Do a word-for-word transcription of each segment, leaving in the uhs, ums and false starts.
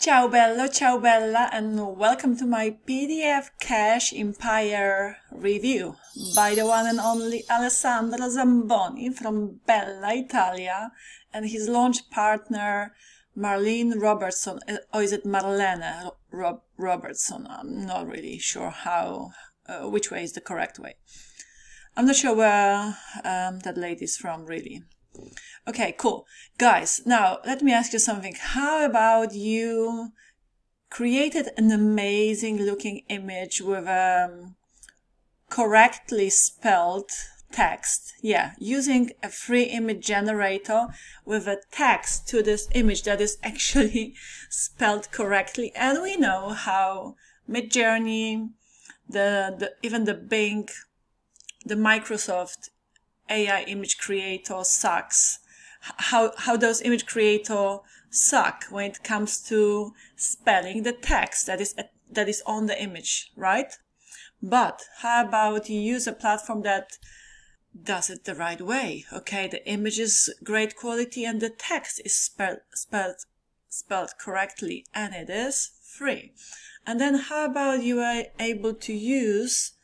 Ciao bello, ciao bella, and welcome to my P D F Cash Empire review by the one and only Alessandro Zamboni from Bella Italia and his launch partner Marlene Robertson, or is it Marlene Rob Robertson? I'm not really sure how, uh, which way is the correct way. I'm not sure where um, that lady is from, really. Okay, cool. Guys, now let me ask you something. How about you created an amazing looking image with a correctly spelled text? Yeah, using a free image generator with a text to this image that is actually spelled correctly. And we know how Midjourney, the, the even the Bing, the Microsoft A I image creator sucks. How, how those image creators suck when it comes to spelling the text that is, that is on the image, right? But how about you use a platform that does it the right way? Okay, the image is great quality and the text is spelled, spelled, spelled correctly, and it is free. And then how about you are able to use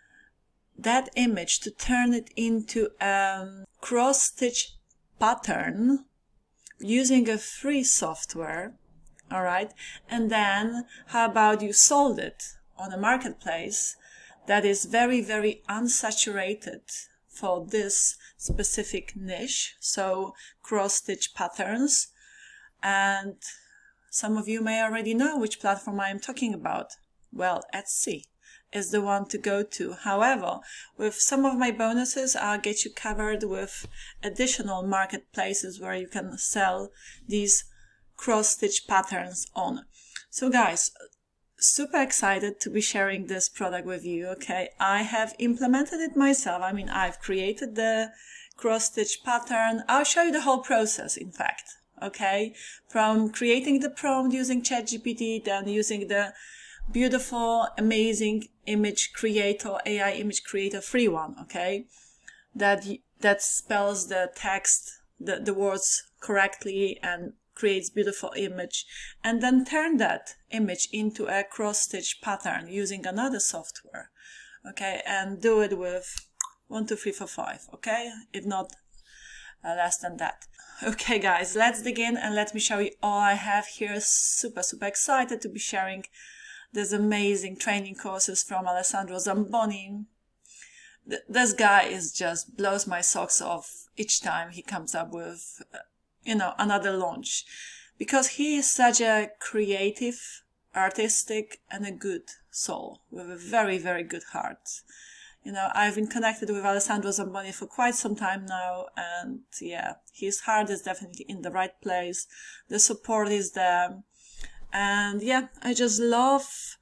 that image to turn it into a cross-stitch pattern using a free software, all right? And then how about you sold it on a marketplace that is very, very unsaturated for this specific niche, so cross-stitch patterns. And some of you may already know which platform I am talking about. Well, Etsy is the one to go to. However, with some of my bonuses, I'll get you covered with additional marketplaces where you can sell these cross-stitch patterns on. So guys, super excited to be sharing this product with you, okay? I have implemented it myself. I mean, I've created the cross-stitch pattern. I'll show you the whole process, in fact, okay? From creating the prompt using ChatGPT, then using the beautiful, amazing image creator, A I image creator, free one, okay? That that spells the text, the, the words correctly and creates beautiful image, and then turn that image into a cross-stitch pattern using another software, okay? And do it with one, two, three, four, five, okay? If not uh, less than that. Okay, guys, let's dig in and let me show you all I have here. Super, super excited to be sharing these amazing training courses from Alessandro Zamboni. Th this guy is just blows my socks off each time he comes up with, uh, you know, another launch, because he is such a creative, artistic, and a good soul with a very, very good heart. You know, I've been connected with Alessandro Zamboni for quite some time now, and yeah, his heart is definitely in the right place. The support is there. And yeah, I just love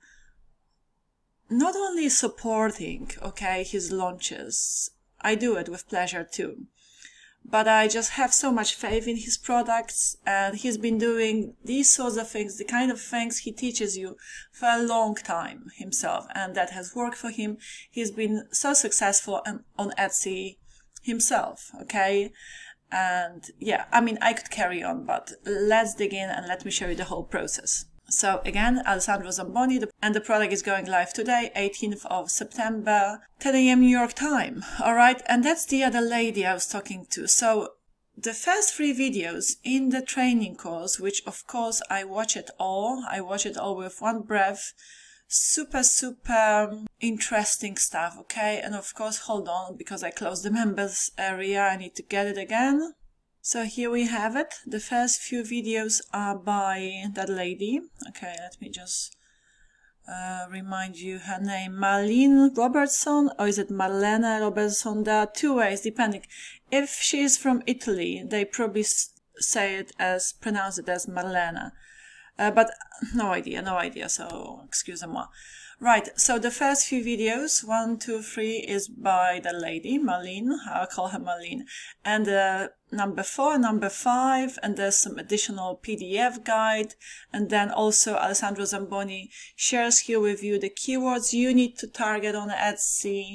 not only supporting, okay, his launches, I do it with pleasure too, but I just have so much faith in his products, and he's been doing these sorts of things, the kind of things he teaches you for a long time himself, and that has worked for him. He's been so successful on Etsy himself, okay? And yeah, I mean, I could carry on, but let's dig in and let me show you the whole process. So again, Alessandro Zamboni, and the product is going live today, eighteenth of September, ten A M New York time. All right, and that's the other lady I was talking to. So the first three videos in the training course, which of course I watch it all, I watch it all with one breath. Super, super interesting stuff, okay? And of course, hold on, because I closed the members area, I need to get it again. So here we have it. The first few videos are by that lady. Okay, let me just uh, remind you her name. Marlene Robertson, or is it Marlene Robertson? There are two ways, depending. If she is from Italy, they probably say it as, pronounce it as Marlene. Uh, but no idea, no idea, so excusez-moi. Right, so the first few videos, one, two, three, is by the lady, Marlene, I'll call her Marlene. And uh, number four, number five, and there's some additional P D F guide. And then also Alessandro Zamboni shares here with you the keywords you need to target on Etsy,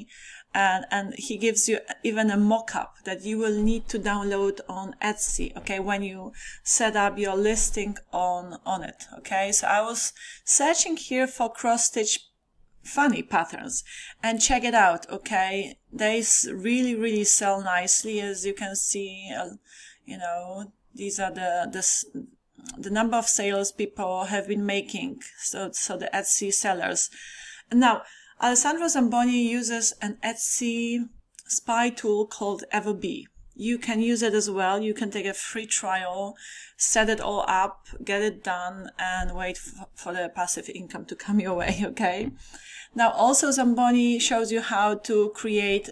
And, and he gives you even a mock-up that you will need to download on Etsy, okay, when you set up your listing on, on it, okay? So I was searching here for cross-stitch funny patterns, and check it out, okay? They really, really sell nicely, as you can see. Uh, you know, these are the, the, the number of sales people have been making, so, so the Etsy sellers. Now, Alessandro Zamboni uses an Etsy spy tool called Everbee. You can use it as well. You can take a free trial, set it all up, get it done, and wait for the passive income to come your way, okay? Now, also Zamboni shows you how to create,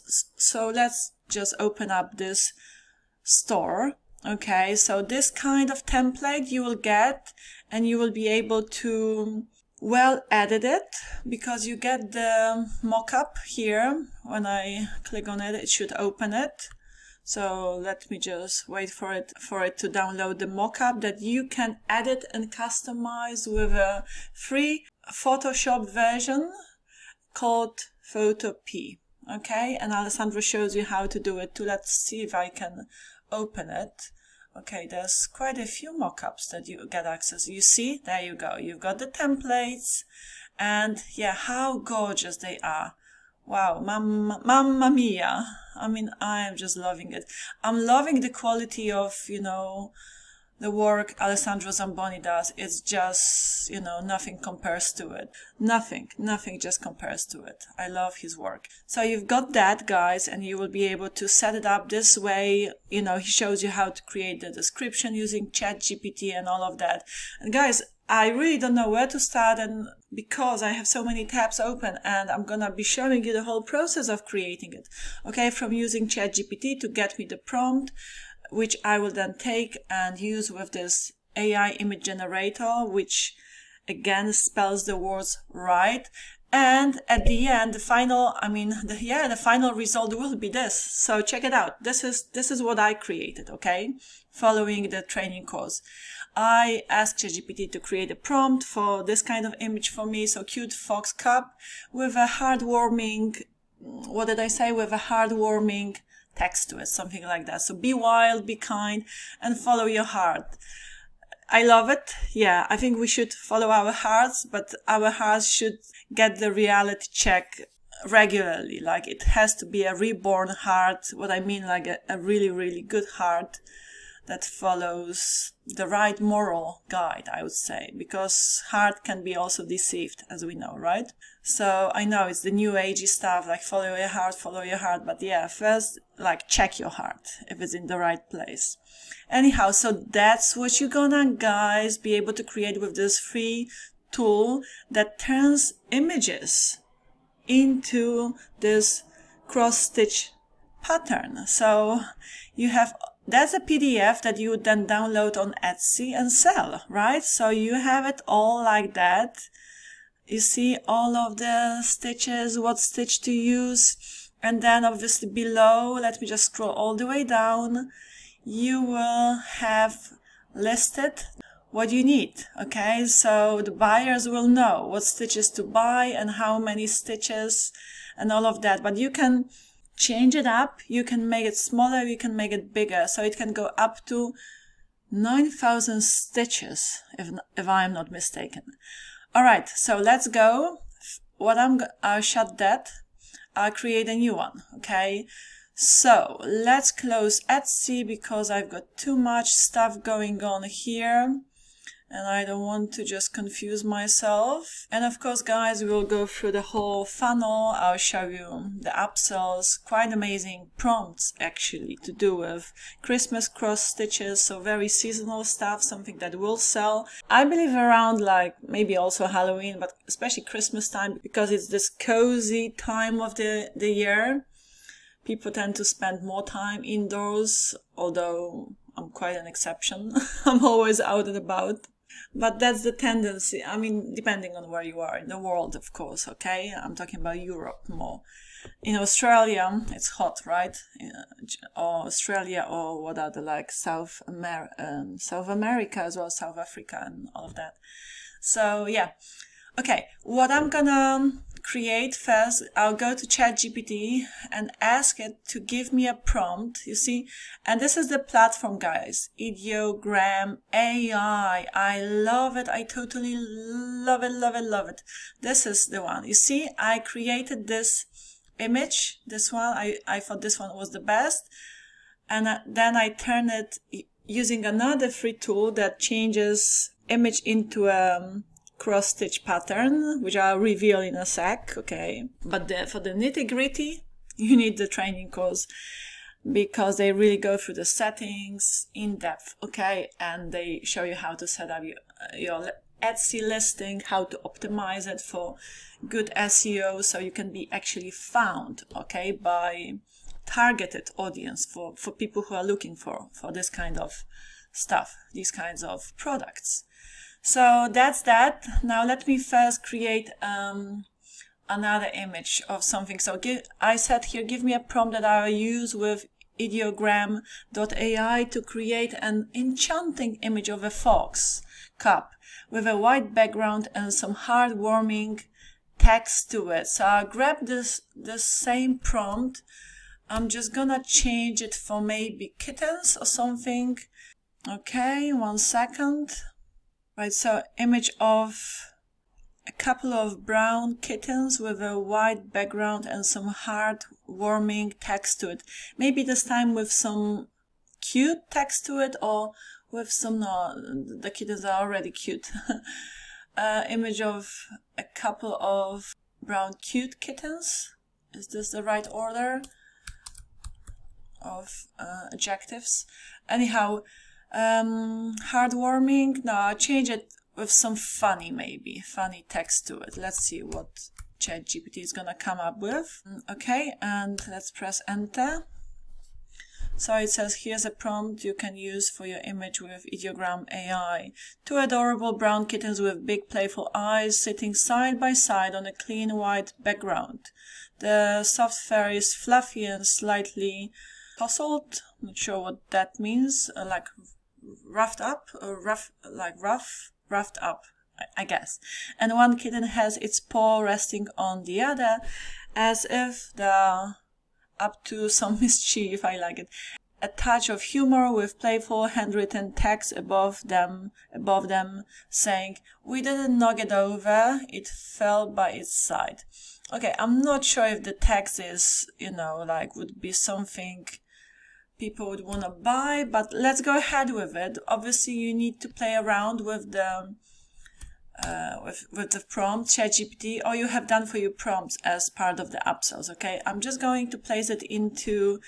so let's just open up this store, okay? So this kind of template you will get, and you will be able to well edit it, because you get the mock-up here. When I click on it, it should open it. So let me just wait for it for it to download the mock-up that you can edit and customize with a free Photoshop version called Photopea. Okay, and Alessandro shows you how to do it too. Let's see if I can open it. Okay, there's quite a few mock-ups that you get access. You see, there you go. You've got the templates, and yeah, how gorgeous they are. Wow, mamma, mamma mia. I mean, I am just loving it. I'm loving the quality of, you know, the work Alessandro Zamboni does. It's just, you know, nothing compares to it. Nothing, nothing just compares to it. I love his work. So you've got that, guys, and you will be able to set it up this way. You know, he shows you how to create the description using ChatGPT and all of that. And guys, I really don't know where to start, and because I have so many tabs open, and I'm gonna be showing you the whole process of creating it. Okay, from using ChatGPT to get me the prompt, which I will then take and use with this A I image generator, which again spells the words right. And at the end, the final, I mean, the, yeah, the final result will be this. So check it out. This is, this is what I created, okay? Following the training course. I asked ChatGPT to create a prompt for this kind of image for me. So cute fox cub with a heartwarming, what did I say? With a heartwarming text to it, something like that. So be wild, be kind, and follow your heart. I love it. Yeah, I think we should follow our hearts, but our hearts should get the reality check regularly. Like, it has to be a reborn heart. What I mean, like a, a really, really good heart that follows the right moral guide, I would say, because heart can be also deceived, as we know, right? So I know it's the new agey stuff, like follow your heart, follow your heart. But yeah, first, like, check your heart if it's in the right place. Anyhow, so that's what you're gonna, guys, be able to create with this free tool that turns images into this cross-stitch pattern. So you have, that's a P D F that you would then download on Etsy and sell, right? So you have it all like that. You see all of the stitches, what stitch to use. And then obviously below, let me just scroll all the way down, you will have listed what you need, okay? So the buyers will know what stitches to buy and how many stitches and all of that. But you can change it up, you can make it smaller, you can make it bigger. So it can go up to nine thousand stitches, if, if I'm not mistaken. All right, so let's go. What I'm, I'll shut that. I'll create a new one, okay? So let's close Etsy because I've got too much stuff going on here and I don't want to just confuse myself. And of course, guys, we'll go through the whole funnel. I'll show you the upsells, quite amazing prompts actually to do with Christmas cross stitches. So very seasonal stuff, something that will sell. I believe around like maybe also Halloween, but especially Christmas time, because it's this cozy time of the, the year. People tend to spend more time indoors, although I'm quite an exception. I'm always out and about. But that's the tendency. I mean, depending on where you are in the world, of course, okay? I'm talking about Europe more. In Australia, it's hot, right? Or Australia, or what are the like South Amer um, South America as well, South Africa and all of that. So, yeah. Okay, what I'm gonna create first, I'll go to ChatGPT and ask it to give me a prompt, you see, and this is the platform, guys, Ideogram A I. I love it. I totally love it, love it, love it. This is the one. You see, I created this image, this one. I, I thought this one was the best. And then I turn it using another free tool that changes image into a cross-stitch pattern, which I'll reveal in a sec, okay? But the, for the nitty-gritty, you need the training course because they really go through the settings in depth, okay? And they show you how to set up your, your Etsy listing, how to optimize it for good S E O so you can be actually found, okay, by targeted audience for, for people who are looking for, for this kind of stuff, these kinds of products. So that's that. Now let me first create um, another image of something. So give, I said here, give me a prompt that I will use with ideogram dot A I to create an enchanting image of a fox cup with a white background and some heartwarming text to it. So I'll grab this, this same prompt. I'm just gonna change it for maybe kittens or something. Okay, one second. Right, so image of a couple of brown kittens with a white background and some heartwarming text to it. Maybe this time with some cute text to it, or with some, no, the kittens are already cute. uh, image of a couple of brown cute kittens. Is this the right order of uh, adjectives? Anyhow, um heartwarming, no, I'll change it with some funny, maybe funny text to it. Let's see what ChatGPT is gonna come up with. Okay, and let's press enter. So it says, here's a prompt you can use for your image with Ideogram A I. Two adorable brown kittens with big playful eyes sitting side by side on a clean white background. The soft fur is fluffy and slightly tousled. Not sure what that means, uh, like roughed up, or rough, like rough, roughed up, I, I guess. And one kitten has its paw resting on the other, as if they're up to some mischief. I like it. A touch of humor with playful handwritten text above them, above them saying, "We didn't knock it over, it fell by its side." Okay, I'm not sure if the text is, you know, like would be something people would want to buy, but let's go ahead with it. Obviously, you need to play around with the uh, with with the prompt, ChatGPT, or you have done for your prompts as part of the upsells. Okay, I'm just going to place it into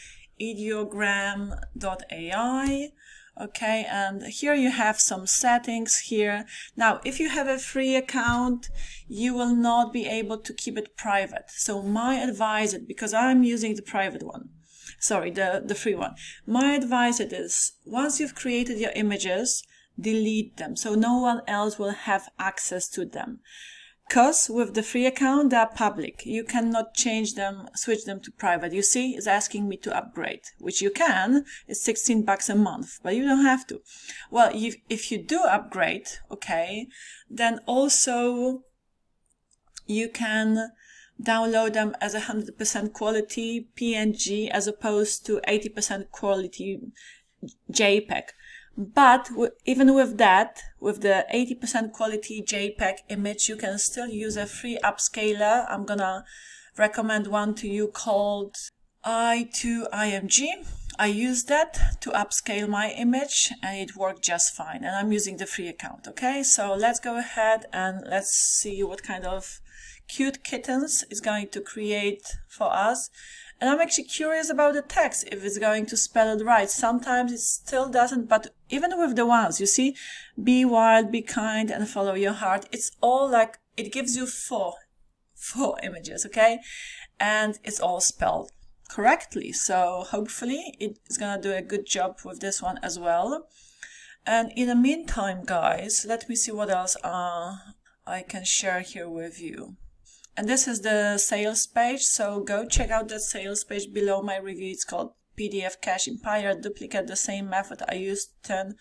ideogram dot A I. Okay, and here you have some settings here. Now, if you have a free account, you will not be able to keep it private. So my advice, because I'm using the private one, sorry, the, the free one. My advice it is, once you've created your images, delete them so no one else will have access to them. Because with the free account, they're public. You cannot change them, switch them to private. You see, it's asking me to upgrade, which you can. It's sixteen bucks a month, but you don't have to. Well, if, if you do upgrade, okay, then also you can download them as a one hundred percent quality P N G as opposed to eighty percent quality JPEG. But even with that, with the eighty percent quality JPEG image, you can still use a free upscaler. I'm gonna recommend one to you called i two I M G. I used that to upscale my image and it worked just fine. And I'm using the free account, okay? So let's go ahead and let's see what kind of cute kittens it's going to create for us. And I'm actually curious about the text, if it's going to spell it right. Sometimes it still doesn't, but even with the ones, you see, be wild, be kind, and follow your heart. It's all like, it gives you four, four images, okay? And it's all spelled correctly. So hopefully it's gonna do a good job with this one as well. And in the meantime, guys, let me see what else uh, I can share here with you. And this is the sales page, so go check out that sales page below my review. It's called P D F Cash Empire. Duplicate the same method I used to turn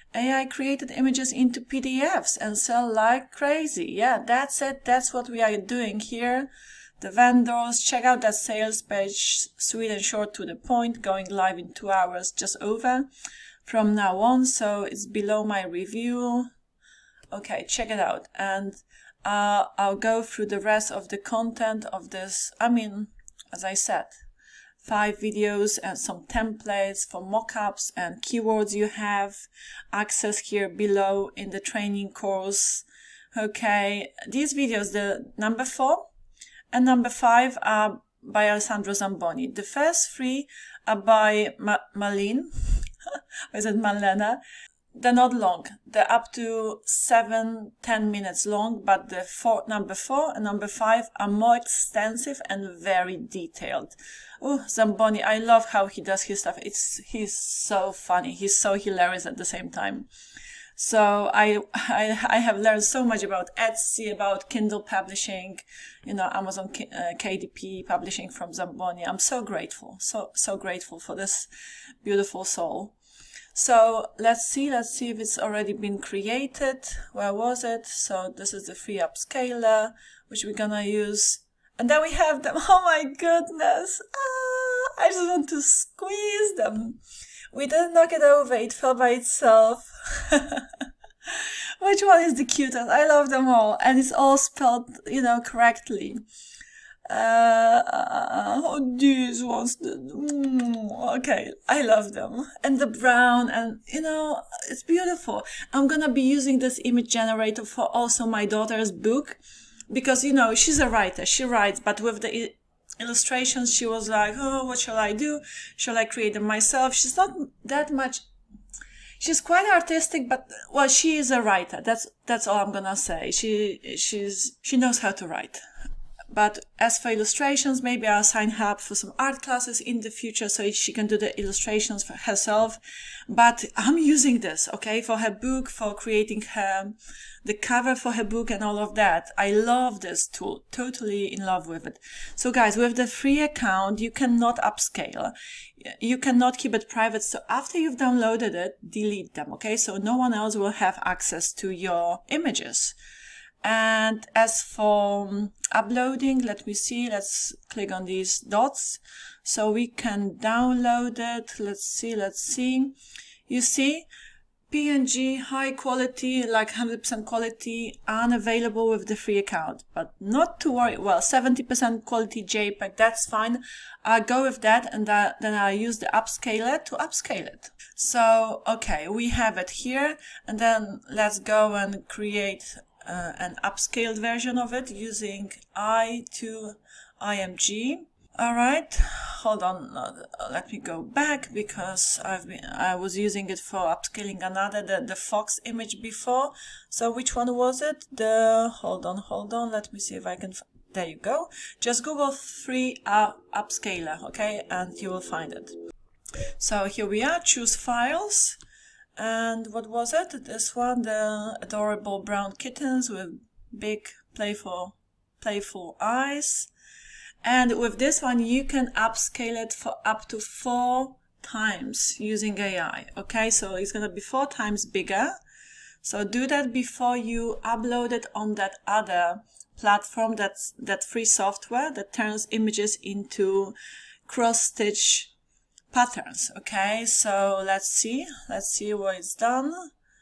A I created images into P D Fs and sell like crazy. Yeah, that's it. That's what we are doing here. The vendors, check out that sales page, sweet and short to the point, going live in two hours, just over from now on. So it's below my review. Okay, check it out. And uh, I'll go through the rest of the content of this. I mean, as I said, five videos and some templates for mockups and keywords you have access here below in the training course. Okay, these videos, the number four and number five are by Alessandro Zamboni. The first three are by Ma Malin, or is it Malena? They're not long. They're up to seven, ten minutes long, but the four, number four and number five are more extensive and very detailed. Oh, Zamboni, I love how he does his stuff. It's, he's so funny. He's so hilarious at the same time. So I, I, I have learned so much about Etsy, about Kindle publishing, you know, Amazon K, uh, K D P publishing from Zamboni. I'm so grateful, so, so grateful for this beautiful soul. So let's see, let's see if it's already been created. Where was it? So this is the free upscaler, which we're gonna use. And then we have them. Oh my goodness. Ah, I just want to squeeze them. We didn't knock it over. It fell by itself. Which one is the cutest? I love them all. And it's all spelled, you know, correctly. Uh, oh, these ones, mm, okay, I love them. And the brown, and you know, it's beautiful. I'm gonna be using this image generator for also my daughter's book, because, you know, she's a writer, she writes, but with the illustrations, she was like, oh, what shall I do? Shall I create them myself? She's not that much, she's quite artistic, but, well, she is a writer. That's, that's all I'm gonna say. She, she's, she knows how to write. But as for illustrations, maybe I'll sign her up for some art classes in the future so she can do the illustrations for herself. But I'm using this, okay, for her book, for creating her, the cover for her book and all of that. I love this tool, totally in love with it. So guys, with the free account, you cannot upscale. You cannot keep it private. So after you've downloaded it, delete them, okay? So no one else will have access to your images. And as for um, uploading, let me see, let's click on these dots so we can download it. Let's see, let's see. You see, P N G, high quality, like one hundred percent quality, unavailable with the free account. But not to worry, well, seventy percent quality JPEG, that's fine. I'll go with that, and that, then I'll use the upscaler to upscale it. So, okay, we have it here, and then let's go and create Uh, an upscaled version of it using I to I M G. All right, hold on, uh, let me go back because I've been I was using it for upscaling another the, the Fox image before. So which one was it? The hold on, hold on. Let me see if I can. There you go. Just Google free uh, upscaler, okay, and you will find it. So here we are. Choose files. And what was it? This one, the adorable brown kittens with big playful playful eyes. And with this one, you can upscale it for up to four times using A I. Okay, so it's gonna be four times bigger. So do that before you upload it on that other platform, that's that free software that turns images into cross-stitch patterns. Okay, so let's see let's see what it's done.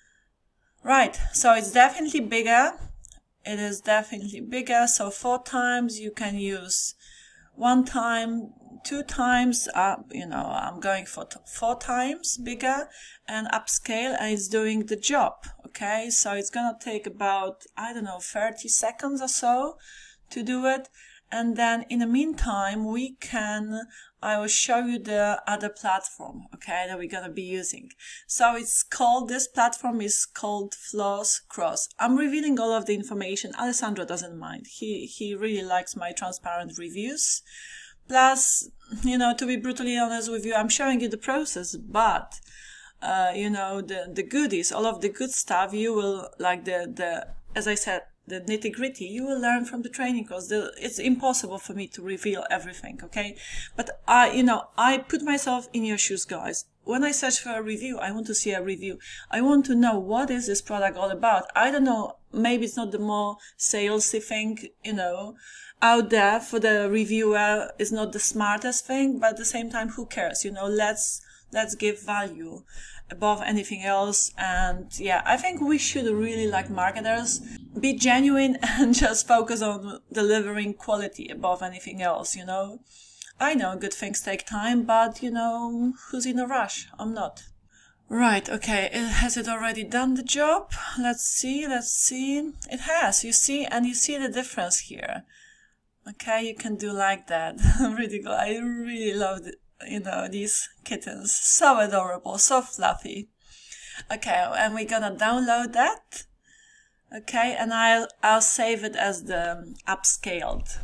Right, so it's definitely bigger. It is definitely bigger. So four times, you can use one time, two times, uh, you know, I'm going for t four times bigger and upscale, and it's doing the job. Okay, so it's gonna take about, I don't know, thirty seconds or so to do it. And then in the meantime, we can, I will show you the other platform, okay, that we're going to be using. So it's called, this platform is called Floss Cross. I'm revealing all of the information. Alessandro doesn't mind. He, he really likes my transparent reviews. Plus, you know, to be brutally honest with you, I'm showing you the process, but, uh, you know, the, the goodies, all of the good stuff, you will, like the, the, as I said, the nitty-gritty, you will learn from the training course. The, it's impossible for me to reveal everything, okay? But I, you know, I put myself in your shoes, guys. when I search for a review, I want to see a review. I want to know what is this product all about. I don't know, maybe it's not the more salesy thing, you know, out there for the reviewer is not the smartest thing, but at the same time, who cares? You know, let's let's give value above anything else. And yeah, I think we should really, like marketers, be genuine and just focus on delivering quality above anything else, you know. I know good things take time, but you know, who's in a rush? I'm not. Right, okay, it, has it already done the job? Let's see, let's see. It has, you see, and you see the difference here. Okay, you can do like that. Really good. I really love it. You know, these kittens, so adorable, so fluffy. Okay, and we're gonna download that. Okay, and I'll I'll save it as the upscaled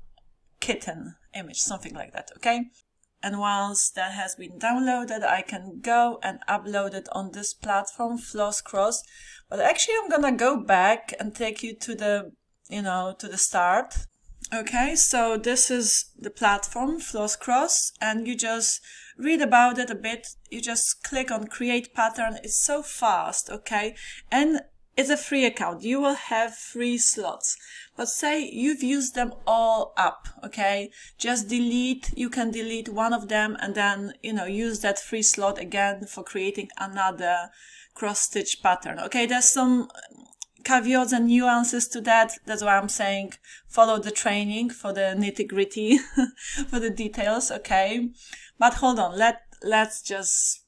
kitten image, something like that. Okay, and once that has been downloaded, I can go and upload it on this platform, Flosscross. But actually, I'm gonna go back and take you to the, you know, to the start. Okay, so this is the platform, Flosscross, and you just read about it a bit. You just click on create pattern. It's so fast, okay? And it's a free account. You will have free slots. But say you've used them all up, okay? Just delete, you can delete one of them and then, you know, use that free slot again for creating another cross-stitch pattern, okay? There's some caveats and nuances to that. That's why I'm saying follow the training for the nitty-gritty, for the details, okay? But hold on, let, let's just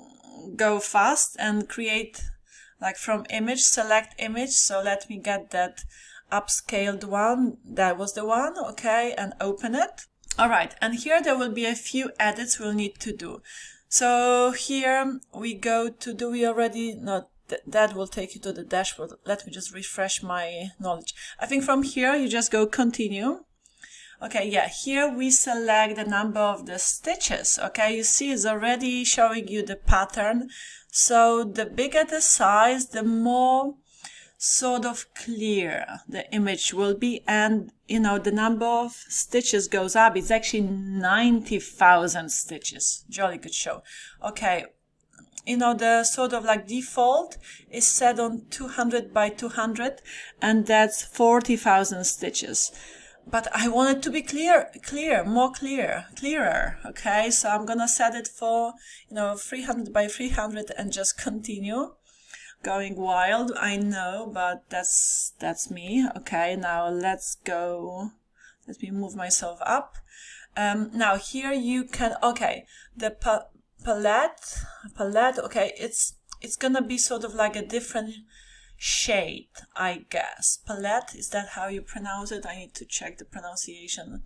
go fast and create, like from image, select image. So let me get that upscaled one. That was the one, okay? And open it. All right, and here there will be a few edits we'll need to do. So here we go to, do we already, not Th that will take you to the dashboard. Let me just refresh my knowledge. I think from here you just go continue. Okay, yeah, here we select the number of the stitches. Okay, you see it's already showing you the pattern. So the bigger the size, the more sort of clear the image will be, and you know, the number of stitches goes up. It's actually ninety thousand stitches. Jolly good show. Okay. You know, the sort of like default is set on two hundred by two hundred, and that's forty thousand stitches. But I want it to be clear, clear, more clear, clearer. Okay, so I'm gonna set it for, you know, three hundred by three hundred and just continue. Going wild, I know, but that's, that's me. Okay, now let's go. Let me move myself up. Um, now here you can, okay, the pa palette, palette, okay, it's, it's gonna be sort of like a different shade, I guess. Palette, is that how you pronounce it? I need to check the pronunciation.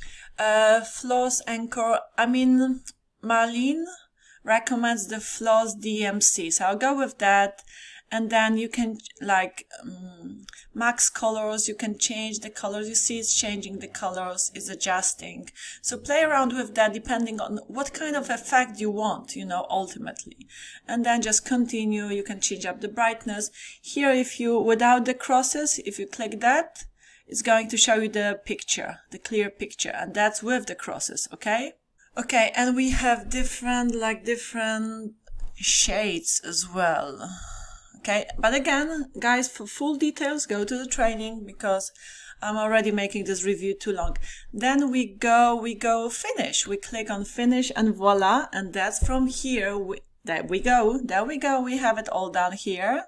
Uh, Floss Anchor, I mean, Marlene recommends the Floss D M C, so I'll go with that. And then you can, like, um, max colors, you can change the colors. You see it's changing the colors, it's adjusting. So play around with that depending on what kind of effect you want, you know, ultimately. And then just continue, you can change up the brightness. Here, if you, without the crosses, if you click that, it's going to show you the picture, the clear picture, and that's with the crosses, okay? Okay, and we have different, like, different shades as well. Okay, but again, guys, for full details, go to the training because I'm already making this review too long. Then we go, we go finish. We click on finish and voila. And that's from here. We, there we go. There we go. We have it all down here.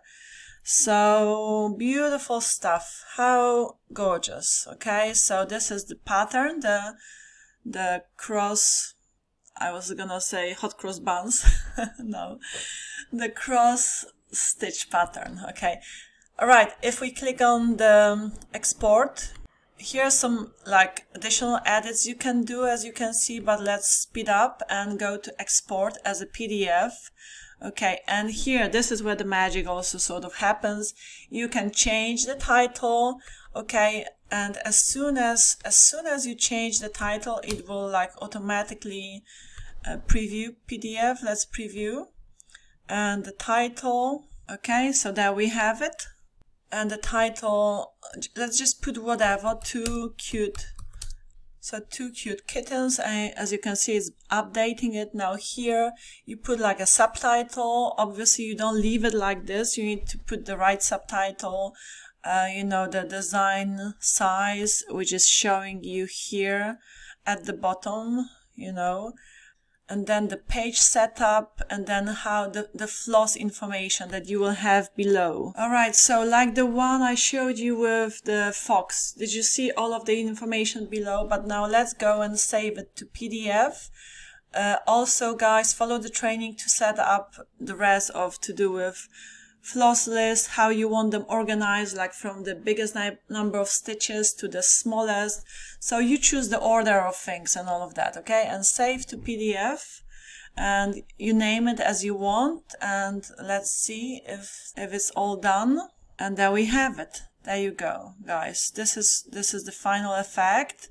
So beautiful stuff. How gorgeous. Okay, so this is the pattern, the, the cross, I was gonna say hot cross buns. No, the cross stitch pattern. Okay, all right, if we click on the export, here are some like additional edits you can do, as you can see, but let's speed up and go to export as a P D F. Okay, and here, this is where the magic also sort of happens. You can change the title, okay, and as soon as as soon as you change the title, it will like automatically uh, preview P D F. Let's preview. And the title, okay, so there we have it. And the title, let's just put whatever, too cute So two cute kittens, and as you can see, it's updating it. Now here, you put like a subtitle. Obviously, you don't leave it like this. You need to put the right subtitle. Uh, you know, the design size, which is showing you here at the bottom, you know. And then the page setup, and then how the, the floss information that you will have below. Alright, so like the one I showed you with the fox, did you see all of the information below? But now let's go and save it to P D F. Uh, also guys, follow the training to set up the rest of to do with floss list, how you want them organized, like from the biggest number of stitches to the smallest. So you choose the order of things and all of that, okay? And save to P D F, and you name it as you want. And let's see if if it's all done. And there we have it. There you go, guys. This is this is the final effect.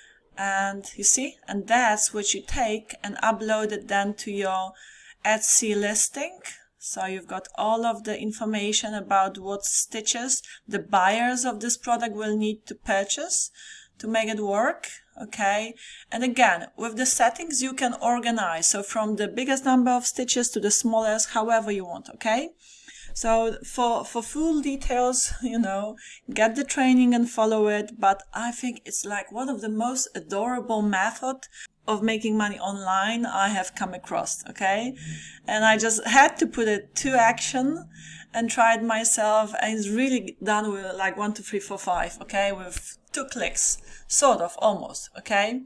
And you see, and that's what you take and upload it then to your Etsy listing. So you've got all of the information about what stitches the buyers of this product will need to purchase to make it work, okay? And again, with the settings you can organize, so from the biggest number of stitches to the smallest, however you want, okay? So for, for full details, you know, get the training and follow it, but I think it's like one of the most adorable method of making money online I have come across, okay? And I just had to put it to action and try it myself, and it's really done with like one, two, three, four, five, okay? With two clicks, sort of, almost, okay?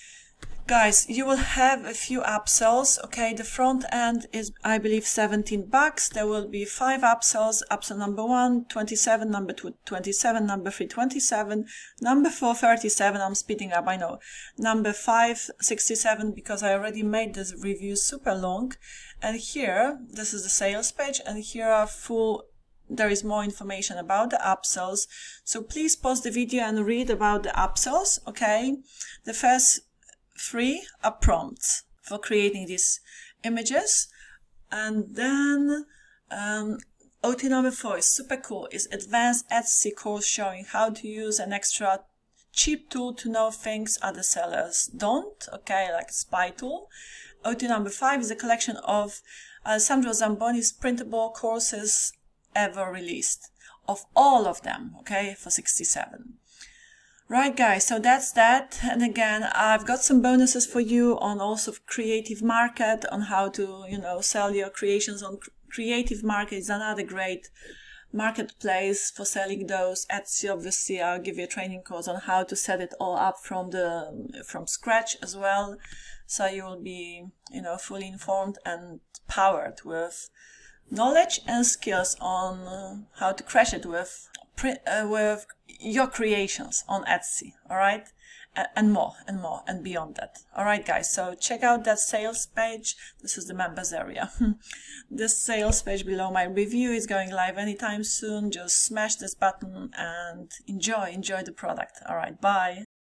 Guys, you will have a few upsells, okay? The front end is, I believe, seventeen bucks. There will be five upsells. Upsell number one, twenty-seven, number two, twenty-seven, number three, twenty-seven, number four, thirty-seven. I'm speeding up, I know. Number five, sixty-seven, because I already made this review super long. And here, this is the sales page, and here are full, there is more information about the upsells. So please pause the video and read about the upsells, okay? The first three are prompts for creating these images, and then um, O T number four is super cool. It's advanced Etsy course showing how to use an extra cheap tool to know things other sellers don't, okay, like a spy tool. O T number five is a collection of Alessandro Zamboni's printable courses ever released, of all of them, okay, for sixty-seven. Right guys, so that's that. And again, I've got some bonuses for you on also Creative Market, on how to, you know, sell your creations on Creative Market. Is another great marketplace for selling those. Etsy, obviously, I'll give you a training course on how to set it all up from the from scratch as well. So you will be, you know, fully informed and powered with knowledge and skills on uh, how to crush it with uh, with your creations on Etsy, all right? Uh, and more and more and beyond that. All right, guys, so check out that sales page. This is the members area. This sales page below my review is going live anytime soon. Just smash this button and enjoy, enjoy the product. All right, bye.